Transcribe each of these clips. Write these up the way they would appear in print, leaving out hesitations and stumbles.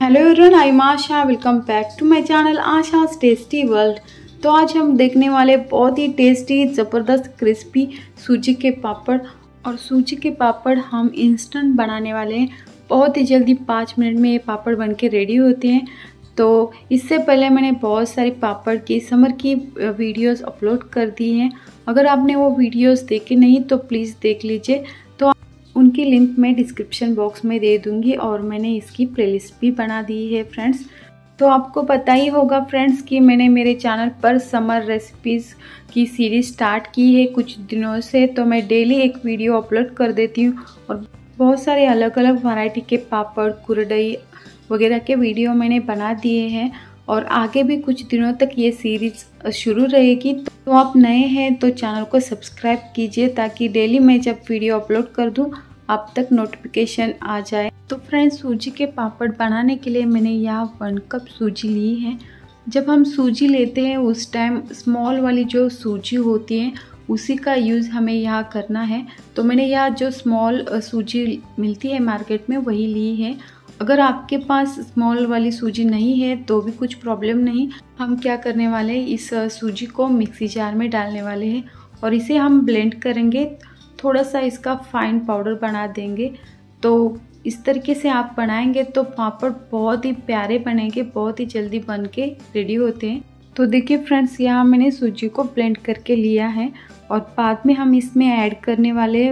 Hello everyone, I am Asha. Welcome back to my channel Asha's tasty world. तो आज हम देखने वाले बहुत ही टेस्टी ज़बरदस्त क्रिस्पी सूजी के पापड़। और सूजी के पापड़ हम इंस्टेंट बनाने वाले हैं। बहुत ही जल्दी 5 मिनट में ये पापड़ बनके रेडी होते हैं। तो इससे पहले मैंने बहुत सारी पापड़ की समर की वीडियोस अपलोड कर दी हैं। अगर आपने वो वीडियोस देखे नहीं तो प्लीज़ देख लीजिए। तो उनकी लिंक मैं डिस्क्रिप्शन बॉक्स में दे दूंगी और मैंने इसकी प्लेलिस्ट भी बना दी है फ्रेंड्स। तो आपको पता ही होगा फ्रेंड्स कि मैंने मेरे चैनल पर समर रेसिपीज़ की सीरीज़ स्टार्ट की है कुछ दिनों से। तो मैं डेली एक वीडियो अपलोड कर देती हूँ और बहुत सारे अलग अलग वैरायटी के पापड़, कुरडई वगैरह के वीडियो मैंने बना दिए हैं और आगे भी कुछ दिनों तक ये सीरीज़ शुरू रहेगी। तो आप नए हैं तो चैनल को सब्सक्राइब कीजिए ताकि डेली मैं जब वीडियो अपलोड कर दूँ आप तक नोटिफिकेशन आ जाए। तो फ्रेंड्स, सूजी के पापड़ बनाने के लिए मैंने यहाँ 1 कप सूजी ली है। जब हम सूजी लेते हैं उस टाइम स्मॉल वाली जो सूजी होती है उसी का यूज़ हमें यहाँ करना है। तो मैंने यहाँ जो स्मॉल सूजी मिलती है मार्केट में वही ली है। अगर आपके पास स्मॉल वाली सूजी नहीं है तो भी कुछ प्रॉब्लम नहीं। हम क्या करने वाले हैं, इस सूजी को मिक्सी जार में डालने वाले हैं और इसे हम ब्लेंड करेंगे। थोड़ा सा इसका फाइन पाउडर बना देंगे। तो इस तरीके से आप बनाएंगे तो पापड़ बहुत ही प्यारे बनेंगे, बहुत ही जल्दी बन के रेडी होते हैं। तो देखिए फ्रेंड्स, यहाँ मैंने सूजी को ब्लेंड करके लिया है और बाद में हम इसमें ऐड करने वाले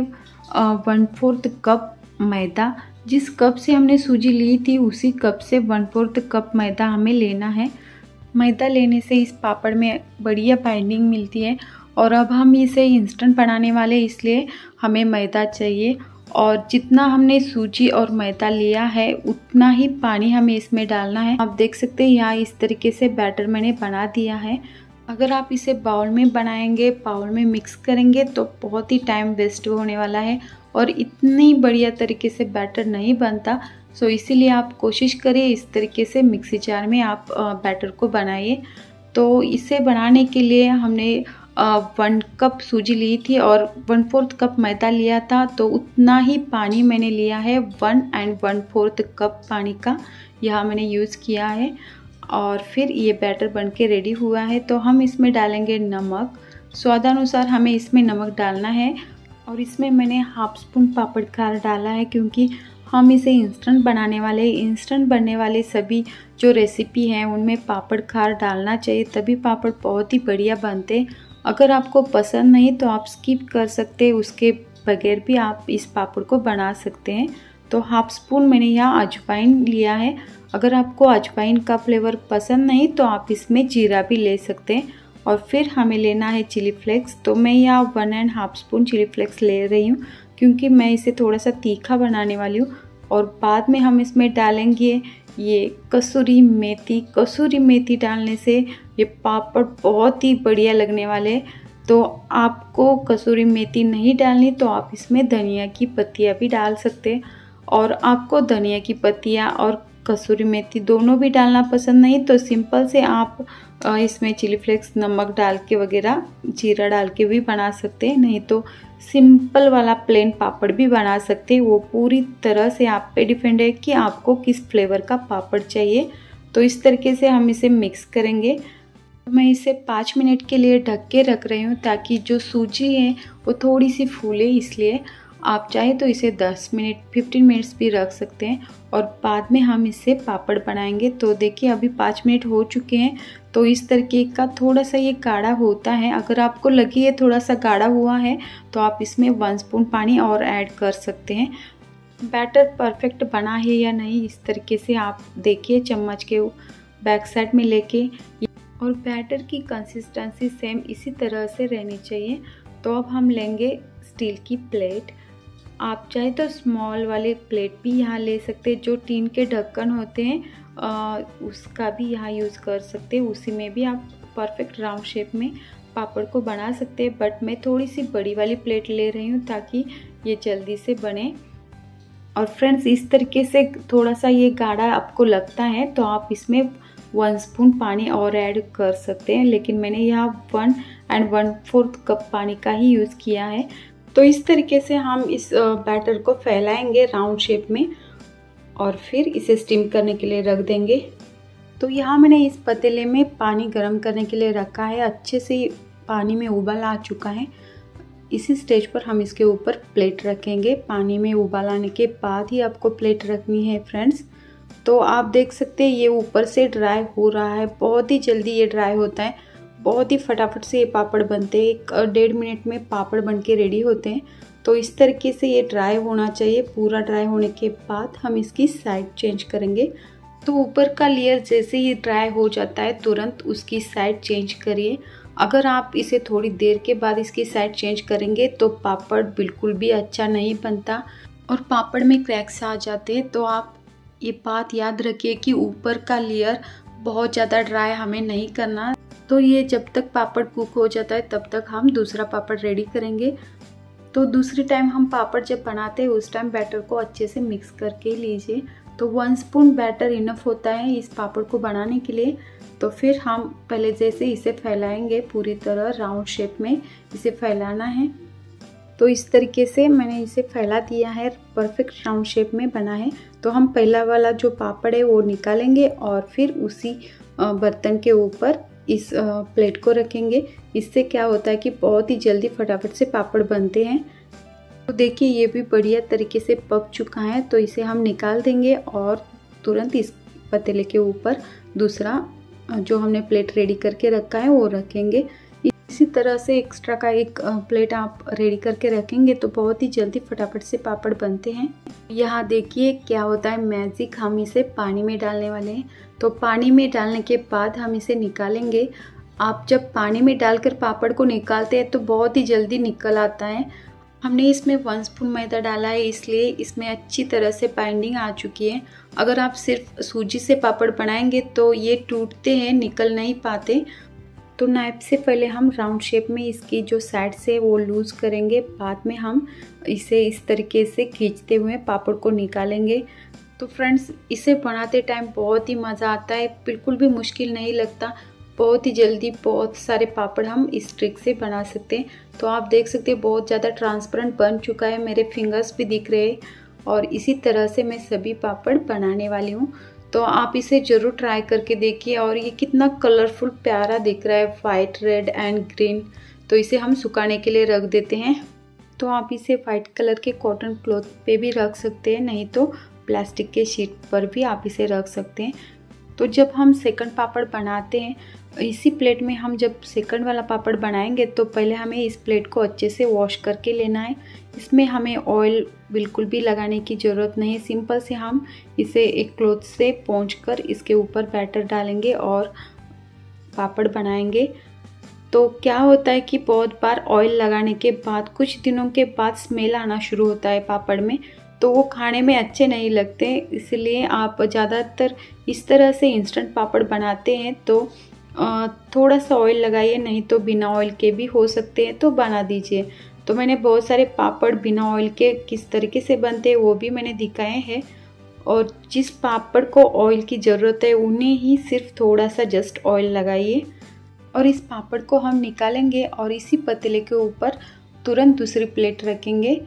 1/4 कप मैदा। जिस कप से हमने सूजी ली थी उसी कप से 1/4 कप मैदा हमें लेना है। मैदा लेने से इस पापड़ में बढ़िया बाइंडिंग मिलती है। और अब हम इसे इंस्टेंट बनाने वाले इसलिए हमें मैदा चाहिए और जितना हमने सूजी और मैदा लिया है उतना ही पानी हमें इसमें डालना है। आप देख सकते हैं यहाँ इस तरीके से बैटर मैंने बना दिया है। अगर आप इसे बाउल में बनाएंगे, बाउल में मिक्स करेंगे तो बहुत ही टाइम वेस्ट होने वाला है और इतनी बढ़िया तरीके से बैटर नहीं बनता। सो इसीलिए आप कोशिश करिए इस तरीके से मिक्सी जार में आप बैटर को बनाइए। तो इसे बनाने के लिए हमने 1 कप सूजी ली थी और 1/4 कप मैदा लिया था। तो उतना ही पानी मैंने लिया है, 1 and 1/4 कप पानी का यहाँ मैंने यूज़ किया है। और फिर ये बैटर बनके रेडी हुआ है। तो हम इसमें डालेंगे नमक, स्वादानुसार हमें इसमें नमक डालना है। और इसमें मैंने 1/2 स्पून पापड़ खार डाला है क्योंकि हम इसे इंस्टेंट बनाने वाले हैं। इंस्टेंट बनने वाले सभी जो रेसिपी हैं उनमें पापड़ खार डालना चाहिए, तभी पापड़ बहुत ही बढ़िया बनते हैं। अगर आपको पसंद नहीं तो आप स्किप कर सकते हैं, उसके बगैर भी आप इस पापड़ को बना सकते हैं। तो 1/2 स्पून मैंने यहाँ अजवाइन लिया है। अगर आपको अजवाइन का फ्लेवर पसंद नहीं तो आप इसमें जीरा भी ले सकते हैं। और फिर हमें लेना है चिली फ्लेक्स। तो मैं यहाँ 1.5 स्पून चिली फ्लेक्स ले रही हूँ क्योंकि मैं इसे थोड़ा सा तीखा बनाने वाली हूँ। और बाद में हम इसमें डालेंगे ये कसूरी मेथी। कसूरी मेथी डालने से ये पापड़ बहुत ही बढ़िया लगने वाले। तो आपको कसूरी मेथी नहीं डालनी तो आप इसमें धनिया की पत्तियाँ भी डाल सकते हैं। और आपको धनिया की पत्तियाँ और कसूरी मेथी दोनों भी डालना पसंद नहीं तो सिंपल से आप इसमें चिली फ्लेक्स, नमक डाल के वगैरह, जीरा डाल के भी बना सकते हैं। नहीं तो सिंपल वाला प्लेन पापड़ भी बना सकते हैं। वो पूरी तरह से आप पे डिपेंड है कि आपको किस फ्लेवर का पापड़ चाहिए। तो इस तरीके से हम इसे मिक्स करेंगे। मैं इसे 5 मिनट के लिए ढक के रख रही हूँ ताकि जो सूजी है वो थोड़ी सी फूले। इसलिए आप चाहे तो इसे 10 मिनट 15 मिनट्स भी रख सकते हैं और बाद में हम इससे पापड़ बनाएंगे। तो देखिए अभी 5 मिनट हो चुके हैं। तो इस तरीके का थोड़ा सा ये गाढ़ा होता है। अगर आपको लगे ये थोड़ा सा गाढ़ा हुआ है तो आप इसमें 1 स्पून पानी और ऐड कर सकते हैं। बैटर परफेक्ट बना है या नहीं इस तरीके से आप देखिए चम्मच के बैक साइड में लेके। और बैटर की कंसिस्टेंसी सेम इसी तरह से रहनी चाहिए। तो अब हम लेंगे स्टील की प्लेट। आप चाहे तो स्मॉल वाले प्लेट भी यहाँ ले सकते हैं। जो टीन के ढक्कन होते हैं उसका भी यहाँ यूज़ कर सकते हैं। उसी में भी आप परफेक्ट राउंड शेप में पापड़ को बना सकते हैं। बट मैं थोड़ी सी बड़ी वाली प्लेट ले रही हूँ ताकि ये जल्दी से बने। और फ्रेंड्स, इस तरीके से थोड़ा सा ये गाढ़ा आपको लगता है तो आप इसमें 1 स्पून पानी और ऐड कर सकते हैं। लेकिन मैंने यहाँ 1 and 1/4 कप पानी का ही यूज़ किया है। तो इस तरीके से हम इस बैटर को फैलाएंगे राउंड शेप में और फिर इसे स्टीम करने के लिए रख देंगे। तो यहाँ मैंने इस पतीले में पानी गर्म करने के लिए रखा है। अच्छे से पानी में उबाल आ चुका है। इसी स्टेज पर हम इसके ऊपर प्लेट रखेंगे। पानी में उबाल आने के बाद ही आपको प्लेट रखनी है फ्रेंड्स। तो आप देख सकते हैं ये ऊपर से ड्राई हो रहा है। बहुत ही जल्दी ये ड्राई होता है। बहुत ही फटाफट से ये पापड़ बनते हैं। 1-1.5 मिनट में पापड़ बन के रेडी होते हैं। तो इस तरीके से ये ड्राई होना चाहिए। पूरा ड्राई होने के बाद हम इसकी साइड चेंज करेंगे। तो ऊपर का लेयर जैसे ही ड्राई हो जाता है तुरंत उसकी साइड चेंज करिए। अगर आप इसे थोड़ी देर के बाद इसकी साइड चेंज करेंगे तो पापड़ बिल्कुल भी अच्छा नहीं बनता और पापड़ में क्रैक्स आ जाते हैं। तो आप ये बात याद रखिए कि ऊपर का लेयर बहुत ज़्यादा ड्राई हमें नहीं करना। तो ये जब तक पापड़ कुक हो जाता है तब तक हम दूसरा पापड़ रेडी करेंगे। तो दूसरी टाइम हम पापड़ जब बनाते हैं उस टाइम बैटर को अच्छे से मिक्स करके लीजिए। तो 1 स्पून बैटर इनफ होता है इस पापड़ को बनाने के लिए। तो फिर हम पहले जैसे इसे फैलाएंगे पूरी तरह राउंड शेप में इसे फैलाना है। तो इस तरीके से मैंने इसे फैला दिया है। परफेक्ट राउंड शेप में बना है। तो हम पहला वाला जो पापड़ है वो निकालेंगे और फिर उसी बर्तन के ऊपर इस प्लेट को रखेंगे। इससे क्या होता है कि बहुत ही जल्दी फटाफट से पापड़ बनते हैं। तो देखिए ये भी बढ़िया तरीके से पक चुका है। तो इसे हम निकाल देंगे और तुरंत इस पतीले के ऊपर दूसरा जो हमने प्लेट रेडी करके रखा है वो रखेंगे। इसी तरह से एक्स्ट्रा का एक प्लेट आप रेडी करके रखेंगे तो बहुत ही जल्दी फटाफट से पापड़ बनते हैं। यहाँ देखिए क्या होता है मैजिक। हम इसे पानी में डालने वाले हैं। तो पानी में डालने के बाद हम इसे निकालेंगे। आप जब पानी में डालकर पापड़ को निकालते हैं तो बहुत ही जल्दी निकल आता है। हमने इसमें 1 स्पून मैदा डाला है इसलिए इसमें अच्छी तरह से बाइंडिंग आ चुकी है। अगर आप सिर्फ सूजी से पापड़ बनाएंगे तो ये टूटते हैं, निकल नहीं पाते। तो नाइफ से पहले हम राउंड शेप में इसकी जो साइड से वो लूज़ करेंगे। बाद में हम इसे इस तरीके से खींचते हुए पापड़ को निकालेंगे। तो फ्रेंड्स इसे बनाते टाइम बहुत ही मज़ा आता है। बिल्कुल भी मुश्किल नहीं लगता। बहुत ही जल्दी बहुत सारे पापड़ हम इस ट्रिक से बना सकते हैं। तो आप देख सकते हैं बहुत ज़्यादा ट्रांसपेरेंट बन चुका है। मेरे फिंगर्स भी दिख रहे हैं और इसी तरह से मैं सभी पापड़ बनाने वाली हूँ। तो आप इसे ज़रूर ट्राई करके देखिए। और ये कितना कलरफुल प्यारा दिख रहा है, वाइट, रेड एंड ग्रीन। तो इसे हम सुखाने के लिए रख देते हैं। तो आप इसे वाइट कलर के कॉटन क्लॉथ पे भी रख सकते हैं, नहीं तो प्लास्टिक के शीट पर भी आप इसे रख सकते हैं। तो जब हम सेकंड पापड़ बनाते हैं इसी प्लेट में हम जब सेकंड वाला पापड़ बनाएंगे तो पहले हमें इस प्लेट को अच्छे से वॉश करके लेना है। इसमें हमें ऑयल बिल्कुल भी लगाने की ज़रूरत नहीं है। सिंपल से हम इसे एक क्लॉथ से पोंछकर इसके ऊपर बैटर डालेंगे और पापड़ बनाएंगे। तो क्या होता है कि बहुत बार ऑयल लगाने के बाद कुछ दिनों के बाद स्मेल आना शुरू होता है पापड़ में, तो वो खाने में अच्छे नहीं लगते। इसलिए आप ज़्यादातर इस तरह से इंस्टेंट पापड़ बनाते हैं तो थोड़ा सा ऑयल लगाइए, नहीं तो बिना ऑयल के भी हो सकते हैं तो बना दीजिए। तो मैंने बहुत सारे पापड़ बिना ऑयल के किस तरीके से बनते हैं वो भी मैंने दिखाए हैं। और जिस पापड़ को ऑयल की ज़रूरत है उन्हें ही सिर्फ थोड़ा सा जस्ट ऑयल लगाइए। और इस पापड़ को हम निकालेंगे और इसी पतीले के ऊपर तुरंत दूसरी प्लेट रखेंगे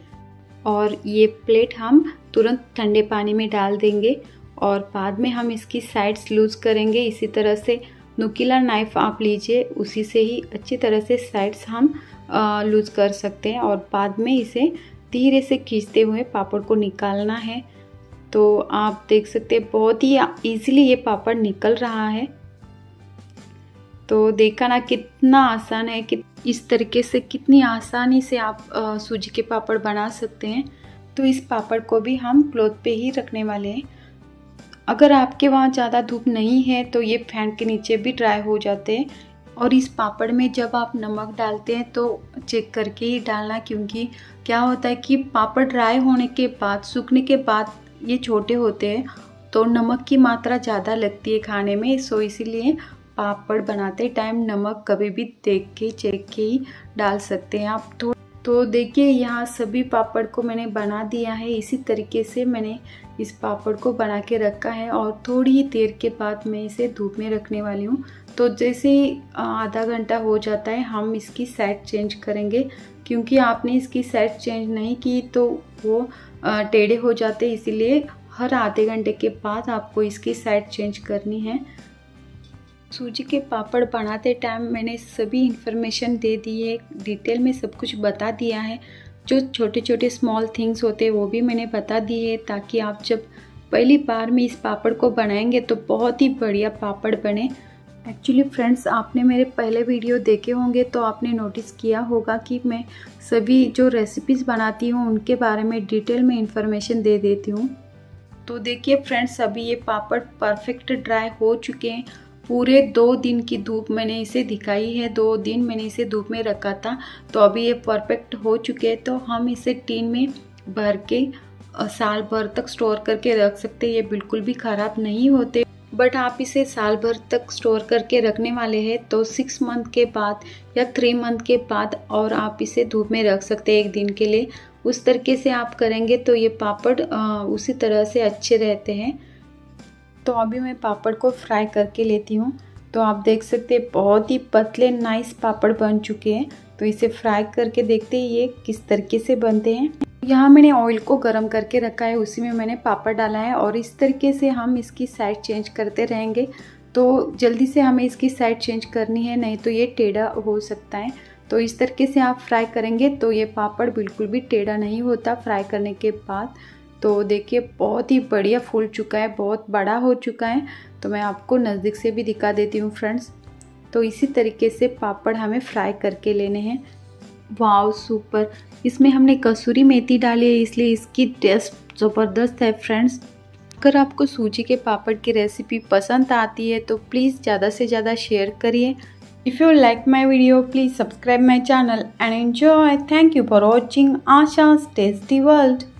और ये प्लेट हम तुरंत ठंडे पानी में डाल देंगे और बाद में हम इसकी साइड्स लूज़ करेंगे। इसी तरह से नुकीला नाइफ आप लीजिए, उसी से ही अच्छी तरह से साइड्स हम लूज़ कर सकते हैं और बाद में इसे धीरे से खींचते हुए पापड़ को निकालना है। तो आप देख सकते हैं बहुत ही इजीली ये पापड़ निकल रहा है। तो देखा ना कितना आसान है, कि इस तरीके से कितनी आसानी से आप सूजी के पापड़ बना सकते हैं। तो इस पापड़ को भी हम क्लॉथ पे ही रखने वाले हैं। अगर आपके वहाँ ज़्यादा धूप नहीं है तो ये फैन के नीचे भी ड्राई हो जाते हैं। और इस पापड़ में जब आप नमक डालते हैं तो चेक करके ही डालना, क्योंकि क्या होता है कि पापड़ ड्राई होने के बाद, सूखने के बाद ये छोटे होते हैं तो नमक की मात्रा ज़्यादा लगती है खाने में। सो इसीलिए पापड़ बनाते टाइम नमक कभी भी देख के चेक के ही डाल सकते हैं आप। तो देखिए यहाँ सभी पापड़ को मैंने बना दिया है। इसी तरीके से मैंने इस पापड़ को बना के रखा है और थोड़ी ही देर के बाद मैं इसे धूप में रखने वाली हूँ। तो जैसे ही आधा घंटा हो जाता है हम इसकी साइड चेंज करेंगे, क्योंकि आपने इसकी साइड चेंज नहीं की तो वो टेढ़े हो जाते, इसीलिए हर आधे घंटे के बाद आपको इसकी साइड चेंज करनी है। सूजी के पापड़ बनाते टाइम मैंने सभी इन्फॉर्मेशन दे दी है, डिटेल में सब कुछ बता दिया है। जो छोटे छोटे स्मॉल थिंग्स होते हैं वो भी मैंने बता दिए, ताकि आप जब पहली बार में इस पापड़ को बनाएंगे तो बहुत ही बढ़िया पापड़ बने। एक्चुअली फ्रेंड्स, आपने मेरे पहले वीडियो देखे होंगे तो आपने नोटिस किया होगा कि मैं सभी जो रेसिपीज़ बनाती हूँ उनके बारे में डिटेल में इंफॉर्मेशन दे देती हूँ। तो देखिए फ्रेंड्स, अभी ये पापड़ परफेक्ट ड्राई हो चुके हैं। पूरे 2 दिन की धूप मैंने इसे दिखाई है, 2 दिन मैंने इसे धूप में रखा था, तो अभी ये परफेक्ट हो चुके हैं। तो हम इसे टीन में भर के साल भर तक स्टोर करके रख सकते हैं। ये बिल्कुल भी ख़राब नहीं होते। बट आप इसे साल भर तक स्टोर करके रखने वाले हैं तो 6 मंथ के बाद या 3 मंथ के बाद और आप इसे धूप में रख सकते हैं 1 दिन के लिए। उस तरीके से आप करेंगे तो ये पापड़ उसी तरह से अच्छे रहते हैं। तो अभी मैं पापड़ को फ्राई करके लेती हूँ। तो आप देख सकते हैं बहुत ही पतले नाइस पापड़ बन चुके हैं। तो इसे फ्राई करके देखते हैं ये किस तरीके से बनते हैं। यहाँ मैंने ऑयल को गर्म करके रखा है, उसी में मैंने पापड़ डाला है और इस तरीके से हम इसकी साइड चेंज करते रहेंगे। तो जल्दी से हमें इसकी साइड चेंज करनी है, नहीं तो ये टेढ़ा हो सकता है। तो इस तरीके से आप फ्राई करेंगे तो ये पापड़ बिल्कुल भी टेढ़ा नहीं होता फ्राई करने के बाद। तो देखिए बहुत ही बढ़िया फूल चुका है, बहुत बड़ा हो चुका है। तो मैं आपको नज़दीक से भी दिखा देती हूँ फ्रेंड्स। तो इसी तरीके से पापड़ हमें फ्राई करके लेने हैं। वाव सुपर, इसमें हमने कसूरी मेथी डाली है इसलिए इसकी टेस्ट ज़बरदस्त है फ्रेंड्स। अगर आपको सूजी के पापड़ की रेसिपी पसंद आती है तो प्लीज़ ज़्यादा से ज़्यादा शेयर करिए। If you like my video please subscribe my channel and enjoy. Thank you for watching Asha's tasty world.